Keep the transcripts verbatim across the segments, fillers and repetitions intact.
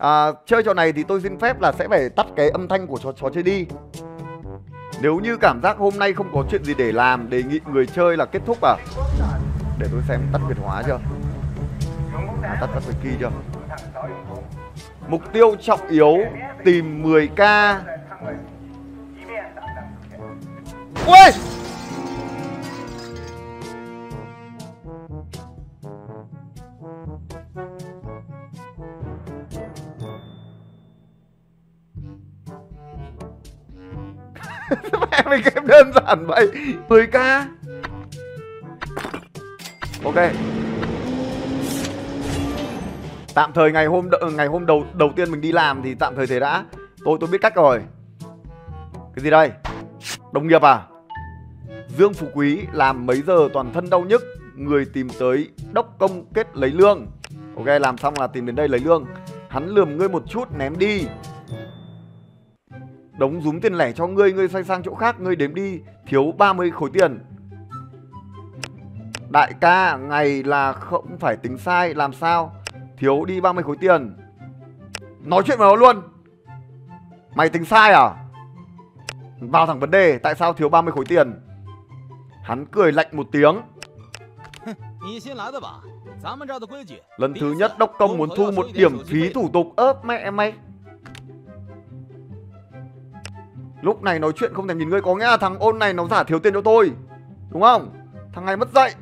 À, chơi trò này thì tôi xin phép là sẽ phải tắt cái âm thanh của trò, trò chơi đi. Nếu như cảm giác hôm nay không có chuyện gì để làm, đề nghị người chơi là kết thúc à. Để tôi xem tắt Việt hóa chưa. À, tắt tắt Việt kỳ chưa. Mục tiêu trọng yếu tìm mười k. Ui! Mẹ mày game đơn giản vậy. mười k. Ok. Tạm thời ngày hôm ngày hôm đầu đầu tiên mình đi làm thì tạm thời thế đã. Tôi tôi biết cách rồi. Cái gì đây? Đồng nghiệp à? Dương Phú Quý làm mấy giờ toàn thân đau nhức, người tìm tới đốc công kết lấy lương. Ok, làm xong là tìm đến đây lấy lương. Hắn lườm ngươi một chút ném đi. Đống rúm tiền lẻ cho ngươi, ngươi xoay sang chỗ khác, ngươi đếm đi, thiếu ba mươi khối tiền. Đại ca, ngày là không phải tính sai, làm sao? Thiếu đi ba mươi khối tiền. Nói chuyện với nó luôn. Mày tính sai à? Vào thẳng vấn đề, tại sao thiếu ba mươi khối tiền? Hắn cười lạnh một tiếng. Lần thứ nhất đốc công muốn thu một điểm phí thủ tục. Ớp mẹ mày. Lúc này nói chuyện không thèm nhìn ngươi, có nghĩa là thằng ôn này nó giả thiếu tiền cho tôi, đúng không? Thằng này mất dạy.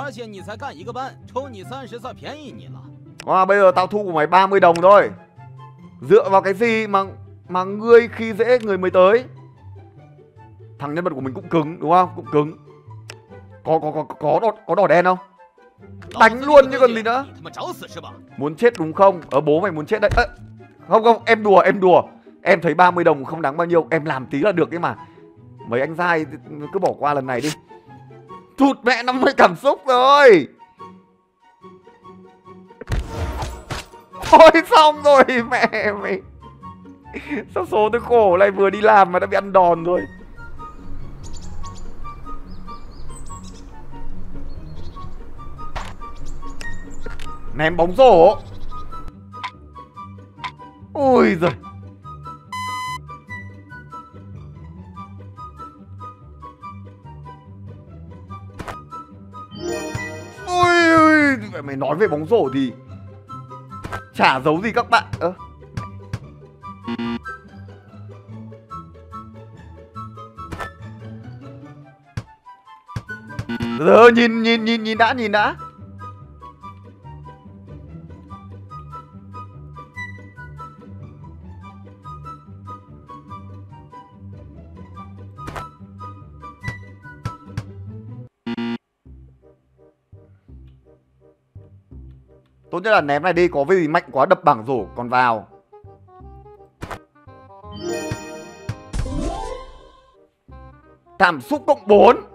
À, bây giờ tao thu của mày ba mươi đồng thôi. Dựa vào cái gì mà mà ngươi khi dễ người mới tới? Thằng nhân vật của mình cũng cứng đúng không? Cũng cứng. Có có có có đỏ, có đỏ đen không? Đánh luôn chứ còn gì nữa. Muốn chết đúng không? Ở bố mày muốn chết đấy. À, không không, em đùa em đùa. Em thấy ba mươi đồng không đáng bao nhiêu, em làm tí là được ấy mà. Mấy anh dai cứ bỏ qua lần này đi. Thụt mẹ năm mươi cảm xúc rồi. Thôi xong rồi mẹ mày. Sao số tôi khổ này, vừa đi làm mà đã bị ăn đòn rồi. Ném bóng rổ. Ui giời. Ui ui. Mày nói về bóng rổ thì chả giấu gì các bạn. Ơ giờ nhìn nhìn nhìn nhìn đã nhìn đã. Tốt nhất là ném này đi, có cái gì mạnh quá đập bảng rổ còn vào. Cảm xúc cộng bốn.